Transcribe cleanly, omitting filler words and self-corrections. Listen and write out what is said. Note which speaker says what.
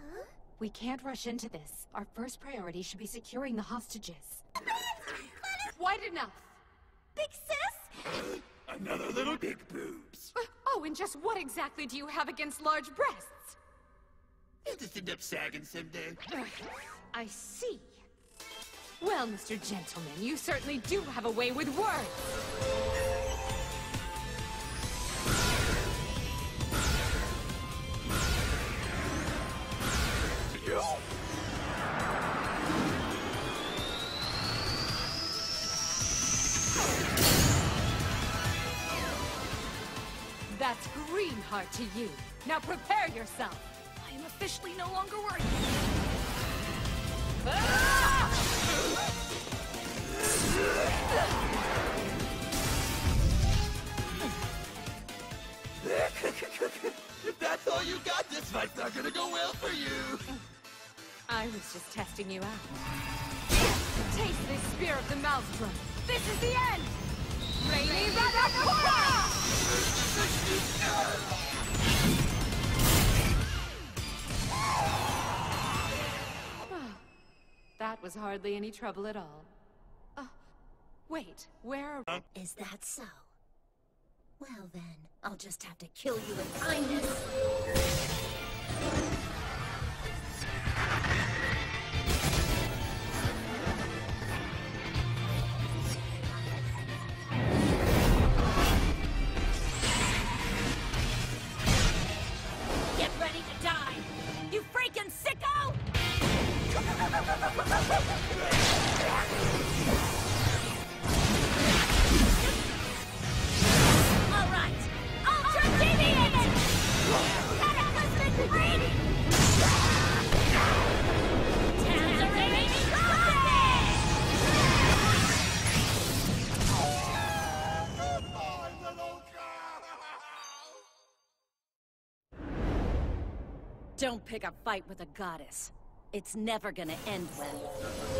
Speaker 1: We can't rush into this. Our first priority should be securing the hostages. Quite enough!
Speaker 2: Big sis?
Speaker 3: Another little big boobs.
Speaker 1: Oh, and just what exactly do you have against large breasts?
Speaker 3: They'll just end up sagging someday.
Speaker 1: I see. Well, Mr. Gentleman, you certainly do have a way with words! That's Greenheart to you. Now prepare yourself.
Speaker 2: I am officially no longer worthy.
Speaker 1: Ah!
Speaker 3: If that's all you got, this fight's not gonna go well for you.
Speaker 1: I was just testing you out. Taste this spear of the Maelstrom. This is the end! Rainy Radapura! That was hardly any trouble at all. Wait, where...
Speaker 2: Is that so? Well then, I'll just have to kill you with kindness. Get ready to die, you freaking sicko! All right, Ultra Deviant! Cataclysmic Breeding! Tangerine Crossing!
Speaker 3: Goodbye, little girl.
Speaker 2: Don't pick a fight with a goddess. It's never gonna end well.